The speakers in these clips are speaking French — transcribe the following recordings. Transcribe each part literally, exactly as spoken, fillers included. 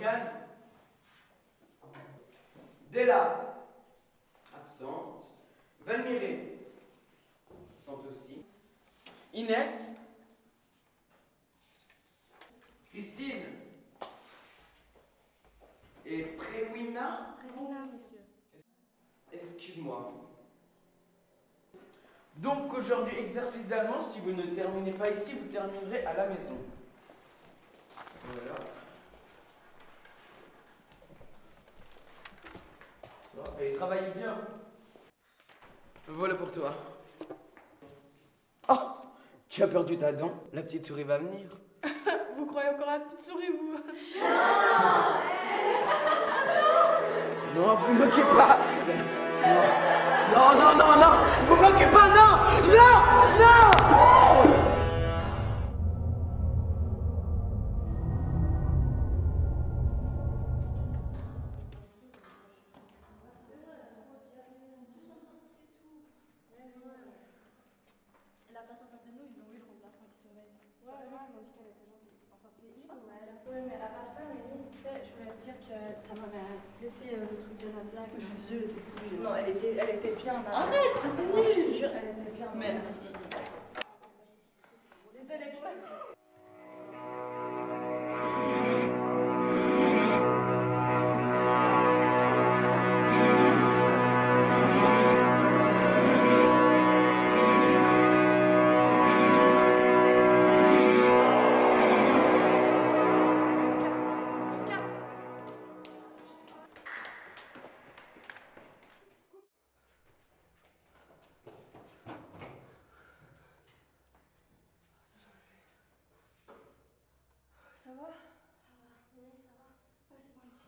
Jeanne. Della. Absente. Valmiré. Absente aussi. Inès. Christine. Et Préwina. Préwina, monsieur. Excuse-moi. Donc aujourd'hui, exercice d'allemand, si vous ne terminez pas ici, vous terminerez à la maison. Voilà. Et travaillez bien. Voilà pour toi. Oh, tu as perdu ta dent. La petite souris va venir. Vous croyez encore à la petite souris, vous? Non, vous moquez pas. Non, non, non, non, vous moquez pas, non, non, non. La place en face de nous, ils ont eu le remplaçant qui surveille. Ouais, ouais, ils m'ont dit qu'elle était gentille. Enfin, c'est une chose, elle. Ouais, mais à part ça, Mimi, je voulais te dire que ça m'avait laissé le truc de la blague. Je suis désolée, elle était pourrie. Non, elle était, elle était bien. Arrête, c'était Non, nul. je te jure, elle était bien. Mais. Désolée pour elle. Ça va? Oui, ça va. Ouais, c'est bon ici.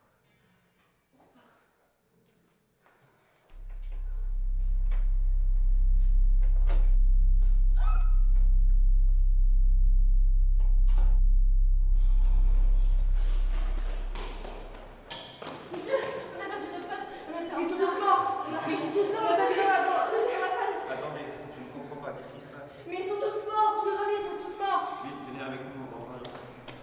Monsieur, on a perdu notre pote. On était ils sont tous morts. Mais ils sont tous morts. Nos amis dans la, dans, dans la salle. Attendez, je ne comprends pas. Qu'est-ce qui se passe? Mais ils sont tous morts. Tous nos amis, ils sont tous morts. Vite, venez avec nous, on va en parler.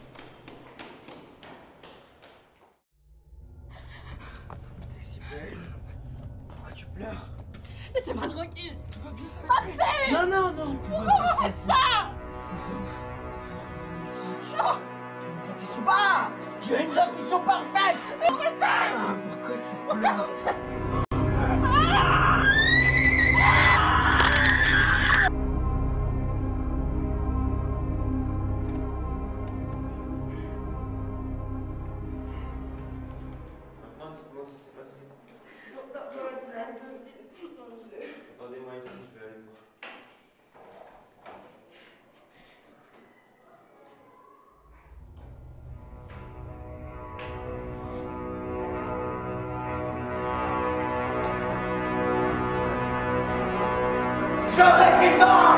T'es si belle. Pourquoi tu pleures? Laissez-moi tranquille. Tout va bien se passer. passer. Non, non, non. Pourquoi vous faites ça? Non. Tu as une dentition pas. Tu as une dentition parfaite. Mais arrêtez. Ah, pourquoi tu Pourquoi pleures? vous faites ah Maintenant, dites-moi ce qui s'est passé. Attendez-moi ici, je vais aller voir. J'aurais tes dents.